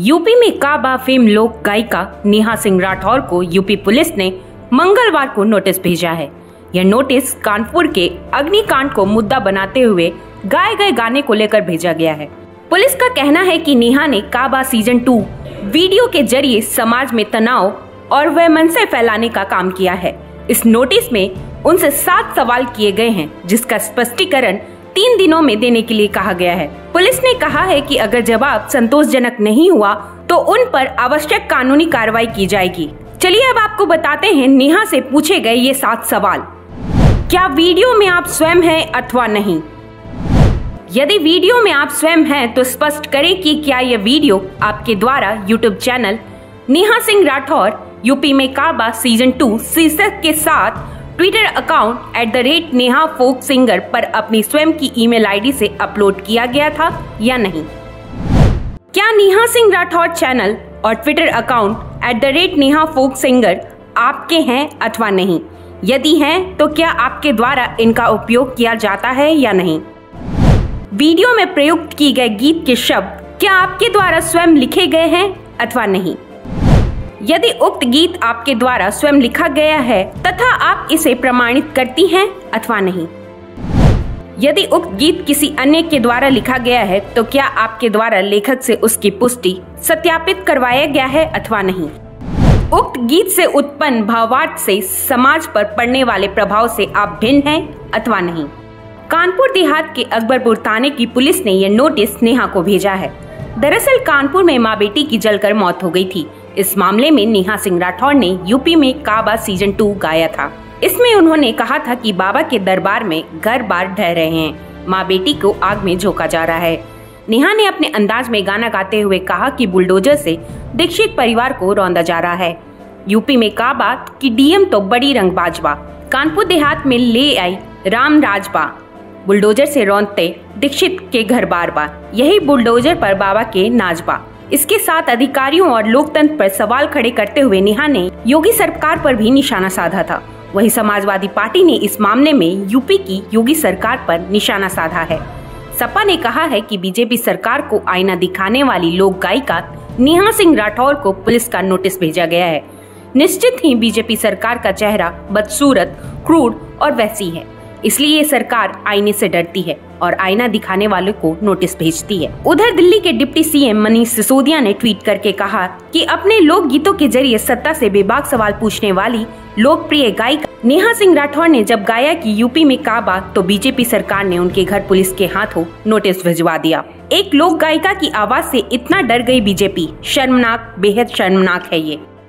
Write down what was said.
UP में काबा fame लोक गायिका नेहा सिंह राठौर को यूपी पुलिस ने मंगलवार को नोटिस भेजा है। यह नोटिस कानपुर के अग्निकांड को मुद्दा बनाते हुए गाए गए गाने को लेकर भेजा गया है। पुलिस का कहना है कि नेहा ने काबा सीजन 2 वीडियो के जरिए समाज में तनाव और वैमनस्य फैलाने का काम किया है। इस नोटिस में उनसे 7 सवाल किए गए हैं, जिसका स्पष्टीकरण 3 दिनों में देने के लिए कहा गया है। पुलिस ने कहा है कि अगर जवाब संतोषजनक नहीं हुआ तो उन पर आवश्यक कानूनी कार्रवाई की जाएगी। चलिए अब आपको बताते हैं नेहा से पूछे गए ये 7 सवाल। क्या वीडियो में आप स्वयं हैं अथवा नहीं? यदि वीडियो में आप स्वयं हैं तो स्पष्ट करें कि क्या यह वीडियो आपके द्वारा YouTube channel Neha Singh Rathore UP में काबा सीजन 2 शीर्षक के साथ ट्विटर अकाउंट @नेहा फोक सिंगर पर अपनी स्वयं की ईमेल आईडी से अपलोड किया गया था या नहीं? क्या नेहा सिंह राठौर चैनल और ट्विटर अकाउंट @नेहा फोक सिंगर आपके हैं अथवा नहीं? यदि हैं तो क्या आपके द्वारा इनका उपयोग किया जाता है या नहीं? वीडियो में प्रयुक्त किए गए गीत के शब्द क्या आपके द्वारा स्वयं लिखे गए हैं अथवा नहीं? यदि उक्त गीत आपके द्वारा स्वयं लिखा गया है तथा आप इसे प्रमाणित करती हैं अथवा नहीं? यदि उक्त गीत किसी अन्य के द्वारा लिखा गया है तो क्या आपके द्वारा लेखक से उसकी पुष्टि सत्यापित करवाया गया है अथवा नहीं? उक्त गीत से उत्पन्न भावार्थ से समाज पर पड़ने वाले प्रभाव से आप भिन्न हैं अथवा नहीं? कानपुर देहात के अकबरपुर थाने की पुलिस ने यह नोटिस नेहा को भेजा है। दरअसल कानपुर में मां बेटी की जलकर मौत हो गई थी। इस मामले में नेहा सिंह राठौर ने यूपी में काबा सीजन 2 गाया था। इसमें उन्होंने कहा था कि बाबा के दरबार में घर बार ढह रहे हैं, मां बेटी को आग में झोंका जा रहा है। नेहा ने अपने अंदाज में गाना गाते हुए कहा कि बुलडोजर से दीक्षित परिवार को रौंदा जा रहा है। यूपी में काबा की डीएम तो बड़ी रंगबाजबा, कानपुर देहात में ले आई राम राजबा, बुलडोजर से रौंदते दीक्षित के घर बार बार, यही बुलडोजर पर बाबा के नाजबा। इसके साथ अधिकारियों और लोकतंत्र पर सवाल खड़े करते हुए नेहा ने योगी सरकार पर भी निशाना साधा था। वहीं समाजवादी पार्टी ने इस मामले में यूपी की योगी सरकार पर निशाना साधा है। सपा ने कहा है कि बीजेपी सरकार को आईना दिखाने वाली लोक गायिका नेहा सिंह राठौर को पुलिस का नोटिस भेजा गया है। निश्चित ही बीजेपी सरकार का चेहरा बदसूरत, क्रूर और वैसी है, इसलिए ये सरकार आईने से डरती है और आईना दिखाने वालों को नोटिस भेजती है। उधर दिल्ली के डिप्टी सीएम मनीष सिसोदिया ने ट्वीट करके कहा कि अपने लोक गीतों के जरिए सत्ता से बेबाक सवाल पूछने वाली लोकप्रिय गायिका नेहा सिंह राठौर ने जब गाया कि यूपी में काबा, तो बीजेपी सरकार ने उनके घर पुलिस के हाथों नोटिस भिजवा दिया। एक लोक गायिका की आवाज से इतना डर गई बीजेपी, शर्मनाक, बेहद शर्मनाक है ये।